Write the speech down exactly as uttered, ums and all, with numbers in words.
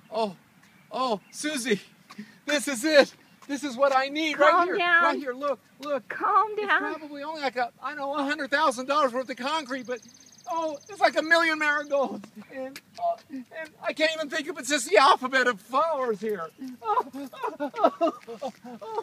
Oh, oh, Susie, this is it. This is what I need. Calm right here. down. Right here. Look, look. Calm down. It's probably only like a, I know, a hundred thousand dollars worth of concrete, but oh, it's like a million marigolds, and oh, and I can't even think of it's just the alphabet of flowers here. Oh, oh, oh, oh, oh.